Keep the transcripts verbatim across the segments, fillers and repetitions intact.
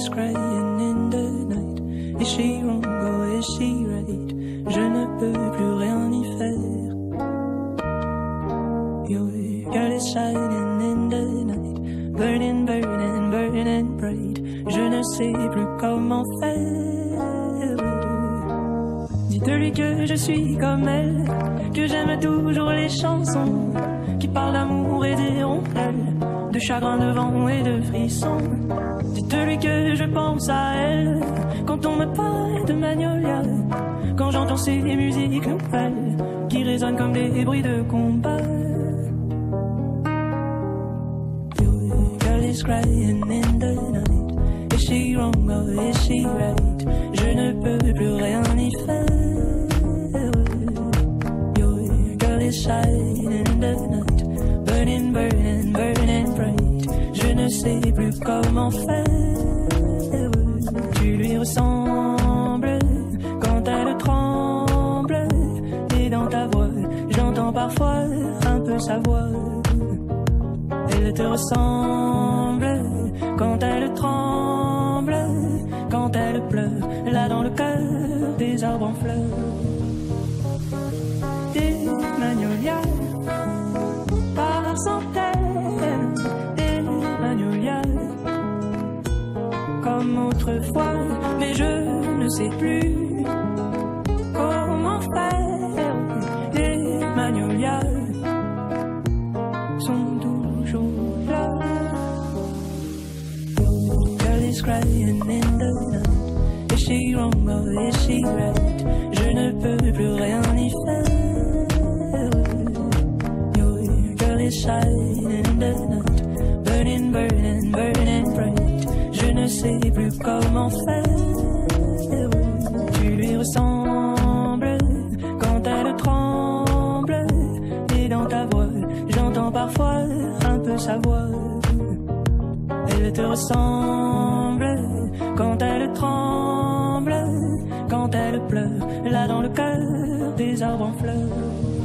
is crying in the night. Is she wrong or is she right? Je ne peux plus rien y faire. Your girl is shining in the night, burning, burning, burning bright. Je ne sais plus comment faire. Dites-lui que je suis comme elle, que j'aime toujours les chansons qui parlent d'amour et des rondelles, de chagrin, de vent et de frissons. Dites-lui que je pense à elle quand on me parle de Magnolia, quand j'entends ces musiques nouvelles qui résonnent comme des bruits de combat. Your girl is crying in the night. Is she wrong or is she right? Je ne peux plus rien y faire. Your girl is shining in the night, burning, burning, burning bright. Je ne sais plus comment faire. Tu lui ressembles quand elle tremble, et dans ta voix j'entends parfois un peu sa voix. Elle te ressemble quand elle tremble, quand elle pleure, là dans le cœur des arbres en fleurs. Des magnolias par centaines, des magnolias comme autrefois, mais je ne sais plus comment faire. Les magnolias sont toujours là. Your girl is crying in the night. Is she wrong or is she right? Je ne peux plus rien y faire. Your girl is shining in the night, burning, burning, burning bright. Je ne sais plus comment faire. Tu lui ressembles quand elle tremble, et dans ta voix j'entends parfois un peu sa voix. Elle te ressemble quand elle tremble, quand elle pleure, là dans le cœur des arbres en fleurs.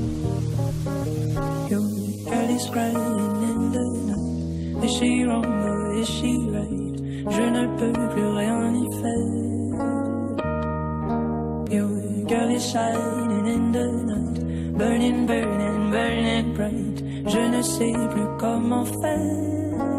Your girl is crying in the night. Is she wrong or is she right? Je ne peux plus rien y faire. Your girl is shining in the night, burning, burning, burning bright. Je ne sais plus comment faire.